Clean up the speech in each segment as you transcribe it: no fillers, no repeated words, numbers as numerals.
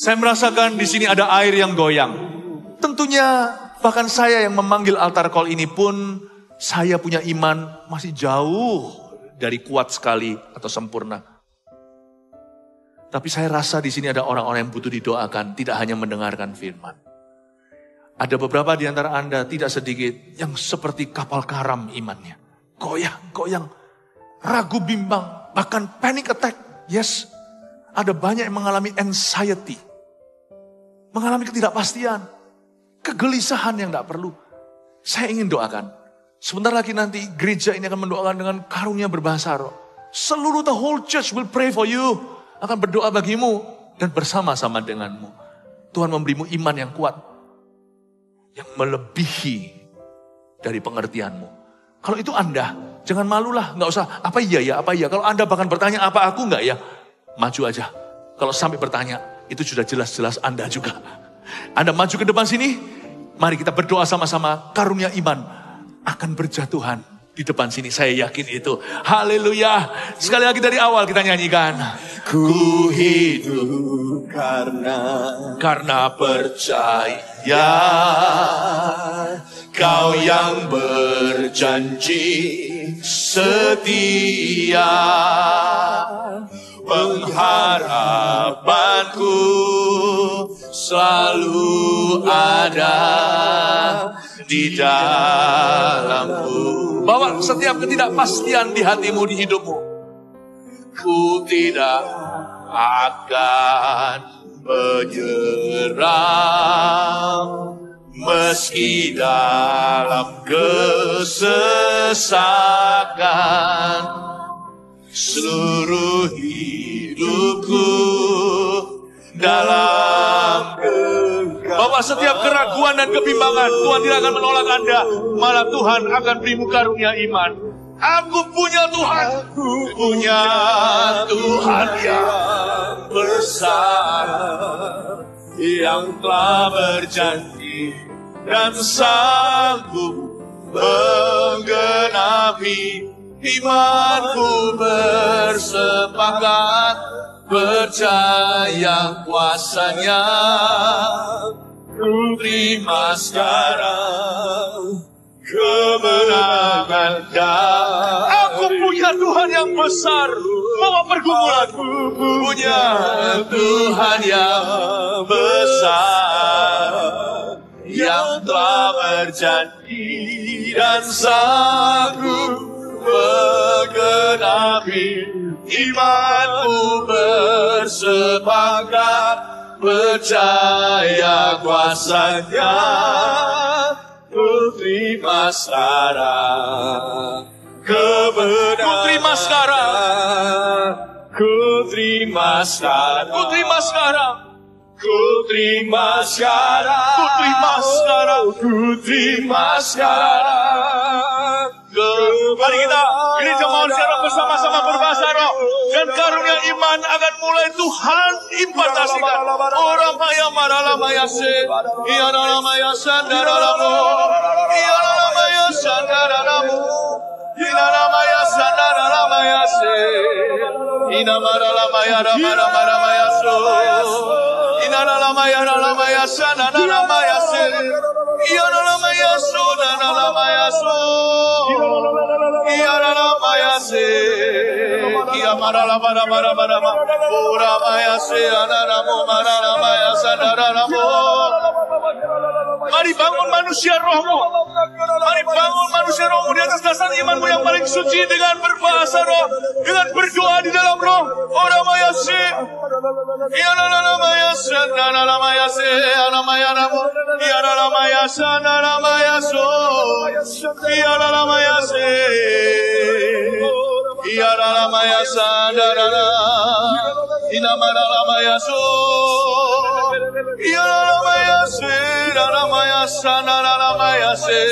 Saya merasakan di sini ada air yang goyang. Tentunya bahkan saya yang memanggil altar call ini pun, saya punya iman masih jauh dari kuat sekali atau sempurna. Tapi saya rasa di sini ada orang-orang yang butuh didoakan, tidak hanya mendengarkan firman. Ada beberapa di antara Anda, tidak sedikit, yang seperti kapal karam imannya. Goyang, ragu bimbang, bahkan panic attack. Yes, ada banyak yang mengalami anxiety. Mengalami ketidakpastian, kegelisahan yang tidak perlu. Saya ingin doakan. Sebentar lagi nanti gereja ini akan mendoakan dengan karunia berbahasa roh. Seluruh the whole church will pray for you. Akan berdoa bagimu dan bersama-sama denganmu. Tuhan memberimu iman yang kuat. Yang melebihi dari pengertianmu. Kalau itu Anda, jangan malulah. Nggak usah, apa iya. Kalau Anda bahkan bertanya, apa aku nggak ya? Maju aja. Kalau sampai bertanya, itu sudah jelas-jelas Anda juga. Anda maju ke depan sini, mari kita berdoa sama-sama. Karunia iman akan berjatuhan di depan sini, saya yakin itu. Haleluya. Sekali lagi dari awal kita nyanyikan. Ku hidup karena percaya Kau yang berjanji setia. Pengharapanku selalu ada di dalammu. Bawa setiap ketidakpastian di hatimu, di hidupmu. Ku tidak akan menyerah meski dalam kesesakan. Seluruh hidupku dalam genggaman. Bahwa setiap keraguan dan kebimbangan, Tuhan tidak akan menolak Anda. Malah Tuhan akan berimu karunia iman. Aku punya Tuhan. Aku punya Tuhan yang besar, yang telah berjanji dan sanggup menggenapi. Imanku bersepakat percaya kuasanya. Ku terima sekarang kemenangan dan aku punya Tuhan yang besar. Bawa pergumulan. Punya Tuhan yang besar, yang telah berjanji dan sanggup menggenapi. Imanku bersepakat percaya kuasanya. Ku terima sekarang kebenaran. Ku terima sekarang. Ku terima sekarang. Ku terima sekarang. Ku terima sekarang. Ku terima sekarang. Ku terima sekarang. Mari kita gereja manusia roh bersama-sama berbahasa roh, dan karunia iman akan mulai Tuhan impartasikan. Orang maya marala maya se, iya maya sandaralamu, iya maya sandaralamu, iya maya sandarala se, ina marala maya ramara maya so, ina maya sandarala maya se, iya maya so maya so. Mari bangun manusia rohmu. Mari bangun manusia rohmu di atas dasar imanmu yang paling suci, dengan berbahasa roh, dengan berdoa di dalam roh. Ora maya se, iya maya sanana maya se, ana maya namu, iya maya sanana maya so, iya maya se, iya maya sanana, ina maya so, iya maya se, ana maya sanana maya se.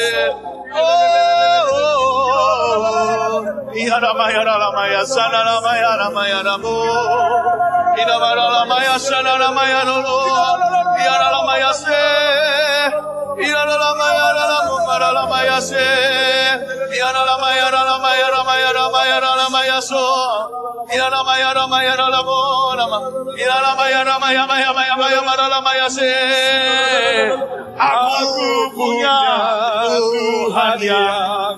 Iya maya sanana maya namu. Ina maya sanana maya no. Iya maya se. Iya maya namu maya se. Iya maya Ramaya So. Ila Ramaya Ramaya Ralamo Rama. Ila Ramaya Ramaya Maya Maya Maya Ramaya Se. Aku punya Tuhan yang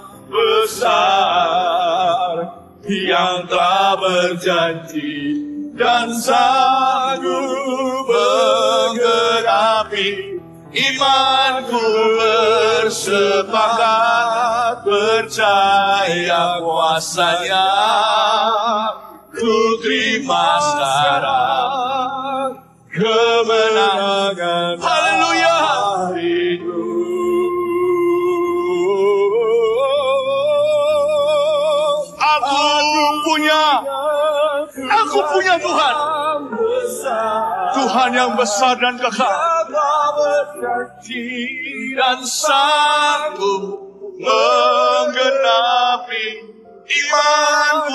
besar, yang telah berjanji dan sanggup menggenapi. Imanku bersepakat, percaya kuasanya, ku terima sekarang kemenangan. Haleluya. Aku punya Tuhan. Tuhan yang besar dan kekal, dan sanggup menggenapi. Imanku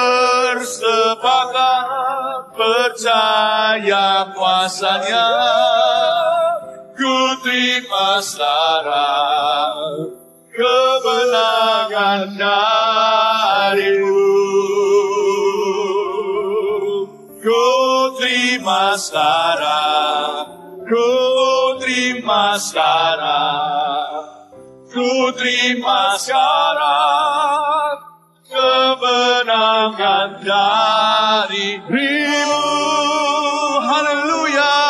bersepakat, percaya kuasanya, ku terima sekarang kemenangan darimu. Ku terima sekarang, ku terima sekarang, ku terima sekarang kemenangan darimu. Haleluya.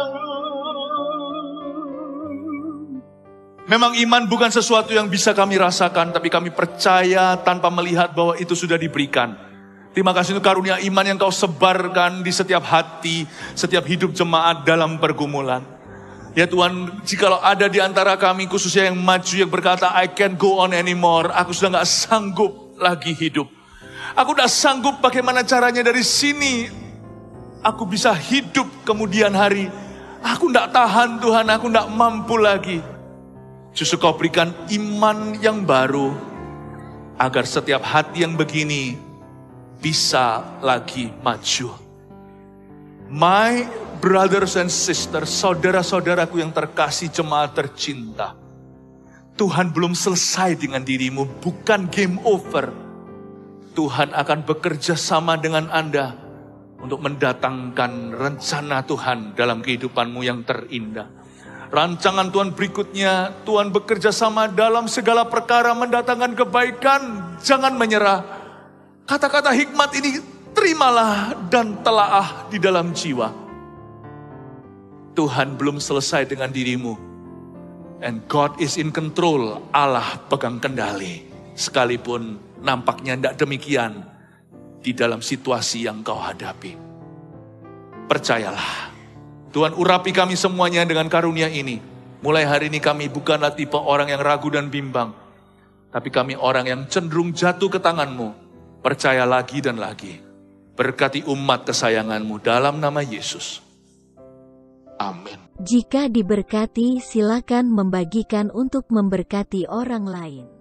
Memang iman bukan sesuatu yang bisa kami rasakan, tapi kami percaya tanpa melihat bahwa itu sudah diberikan. Terima kasih untuk karunia iman yang kau sebarkan di setiap hati, setiap hidup jemaat dalam pergumulan. Ya Tuhan, jikalau ada di antara kami khususnya yang maju yang berkata, I can't go on anymore, aku sudah gak sanggup lagi hidup. Aku udah sanggup bagaimana caranya dari sini aku bisa hidup kemudian hari. Aku gak tahan Tuhan, aku gak mampu lagi. Justru kau berikan iman yang baru, agar setiap hati yang begini bisa lagi maju. My brothers and sisters, saudara-saudaraku yang terkasih, jemaat tercinta, Tuhan belum selesai dengan dirimu, bukan game over. Tuhan akan bekerja sama dengan Anda untuk mendatangkan rencana Tuhan dalam kehidupanmu yang terindah. Rancangan Tuhan berikutnya, Tuhan bekerja sama dalam segala perkara mendatangkan kebaikan. Jangan menyerah. Kata-kata hikmat ini terimalah dan telaah di dalam jiwa. Tuhan belum selesai dengan dirimu. And God is in control. Allah pegang kendali. Sekalipun nampaknya tidak demikian di dalam situasi yang kau hadapi. Percayalah. Tuhan urapi kami semuanya dengan karunia ini. Mulai hari ini kami bukanlah tipe orang yang ragu dan bimbang. Tapi kami orang yang cenderung jatuh ke tangan-Mu. Percaya lagi dan lagi. Berkati umat kesayangan-Mu dalam nama Yesus. Amin. Jika diberkati, silakan membagikan untuk memberkati orang lain.